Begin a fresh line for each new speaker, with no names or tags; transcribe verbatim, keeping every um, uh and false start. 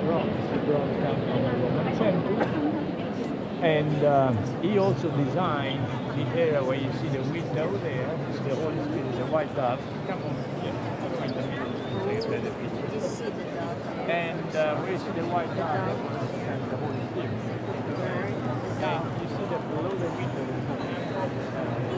bronze. The bronze comes from a Roman temple. And uh, he also designed the area where you see the window there, the Holy Spirit, the white dove. Come on here, find the middle to take a better picture.
You see the dog.
And uh, where you see the white dove, and the Holy Spirit. Yeah, you see that below the window, there's nothing.